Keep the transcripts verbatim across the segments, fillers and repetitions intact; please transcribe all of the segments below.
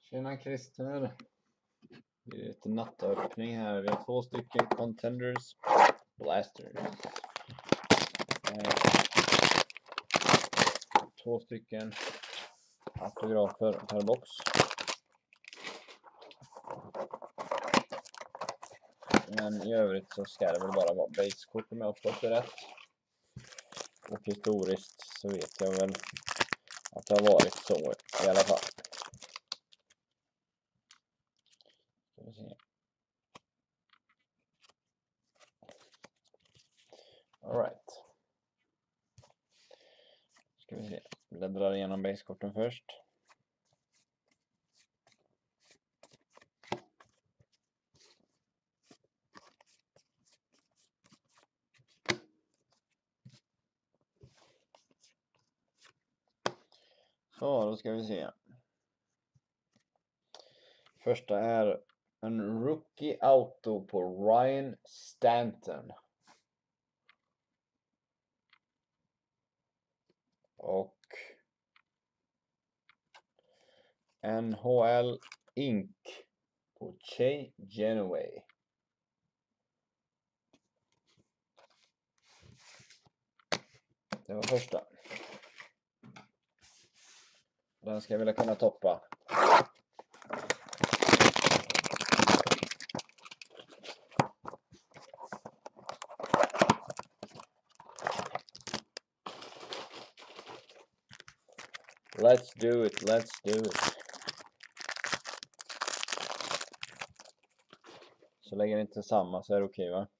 Tjena Christer. Det är lite nattöppning här. Vi har två stycken Contenders Blasters. Eh, två stycken autografer per box. Men i övrigt så ska det väl bara vara basekort om jag har fått det rätt. Och historiskt så vet jag väl att det har varit så i alla fall. Ska vi se. All right. Ska vi se. Bläddrar igenom basekorten först. Så, då ska vi se. Första är en rookie auto på Ryan Stanton. Och N H L Incorporated på Shea Genoway. Det var första. Den ska jag vilja kunna toppa. Let's do it, let's do it. Så lägger inte samma så är det okej, va?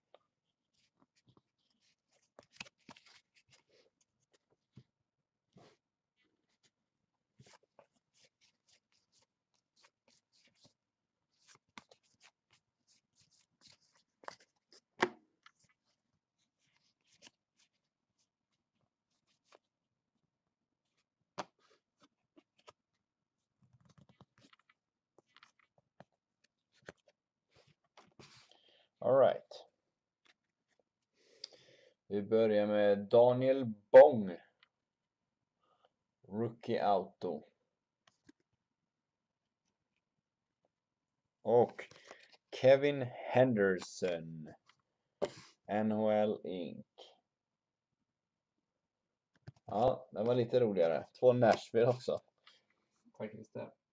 All right. Vi börjar med Daniel Bong. Rookie auto. Och Kevin Henderson. N H L Incorporated. Ja, det var lite roligare. Två Nashville också. Faktiskt det.